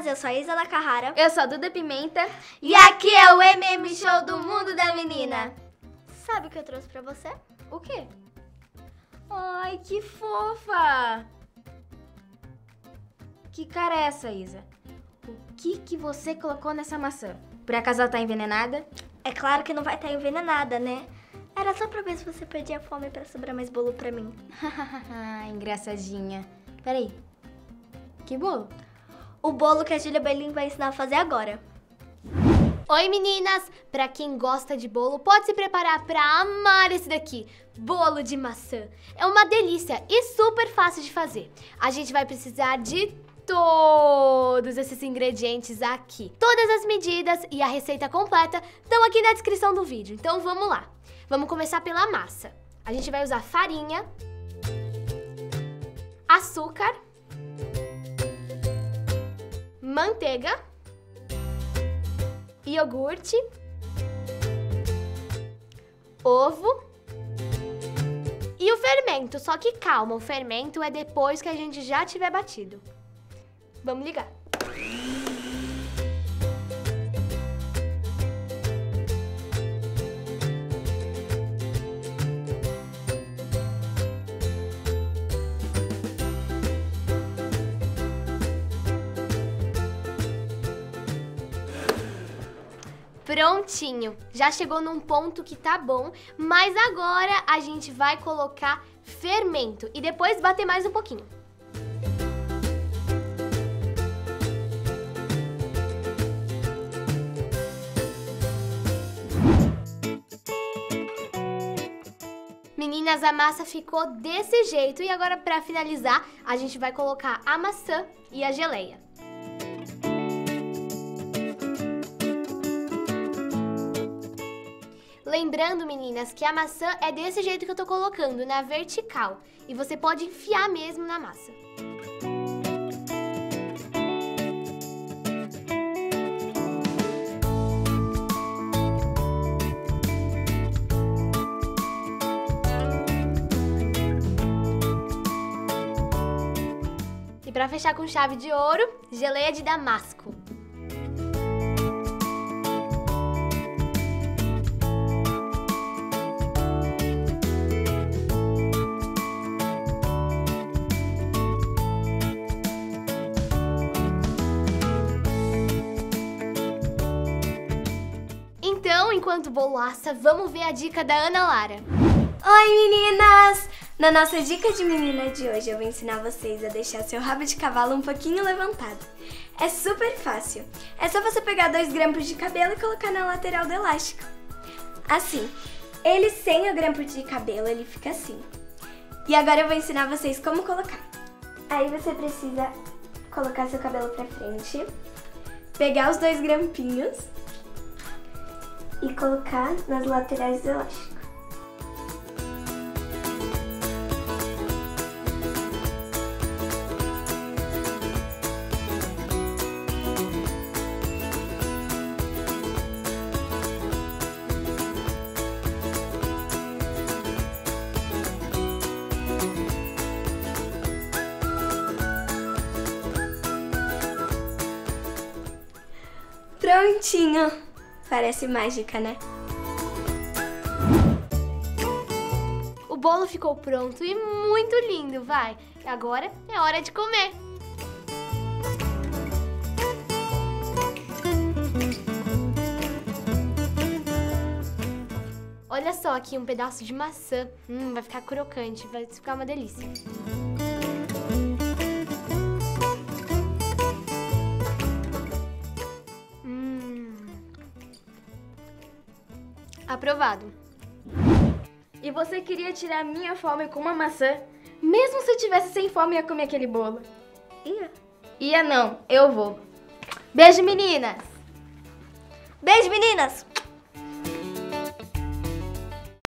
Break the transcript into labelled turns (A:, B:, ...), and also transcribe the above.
A: eu sou a Isa da Carrara.
B: Eu sou a Duda Pimenta.
A: E aqui é o MM Show do Mundo da Menina. Sabe o que eu trouxe pra você?
B: O quê? Ai, que fofa! Que cara é essa, Isa? O que você colocou nessa maçã? Por acaso ela tá envenenada?
A: É claro que não vai estar envenenada, né? Era só pra ver se você perdia fome pra sobrar mais bolo pra mim.
B: Engraçadinha. Peraí. Que bolo?
A: O bolo que a Júlia Berlim vai ensinar a fazer agora.
C: Oi meninas! Pra quem gosta de bolo, pode se preparar pra amar esse daqui. Bolo de maçã. É uma delícia e super fácil de fazer. A gente vai precisar de todos esses ingredientes aqui. Todas as medidas e a receita completa estão aqui na descrição do vídeo. Então vamos lá. Vamos começar pela massa. A gente vai usar farinha, açúcar, manteiga, iogurte, ovo e o fermento. Só que calma, o fermento é depois que a gente já tiver batido. Vamos ligar. Prontinho, já chegou num ponto que tá bom, mas agora a gente vai colocar fermento e depois bater mais um pouquinho. Meninas, a massa ficou desse jeito e agora para finalizar a gente vai colocar a maçã e a geleia. Lembrando, meninas, que a maçã é desse jeito que eu tô colocando, na vertical. E você pode enfiar mesmo na massa. E pra fechar com chave de ouro, geleia de damasco. Então, enquanto o bolo assa, vamos ver a dica da Ana Lara.
A: Oi meninas! Na nossa dica de menina de hoje eu vou ensinar vocês a deixar seu rabo de cavalo um pouquinho levantado. É super fácil. É só você pegar 2 grampos de cabelo e colocar na lateral do elástico. Assim. Ele sem o grampo de cabelo, ele fica assim. E agora eu vou ensinar vocês como colocar. Aí você precisa colocar seu cabelo pra frente, pegar os 2 grampinhos e colocar nas laterais do elástico. Prontinho! Parece mágica, né?
C: O bolo ficou pronto e muito lindo, vai! Agora é hora de comer! Olha só aqui um pedaço de maçã. Vai ficar crocante, vai ficar uma delícia. Aprovado.
B: E você queria tirar minha fome com uma maçã? Mesmo se eu tivesse sem fome, eu ia comer aquele bolo.
A: Ia.
B: Ia não, eu vou. Beijo, meninas!
A: Beijo, meninas!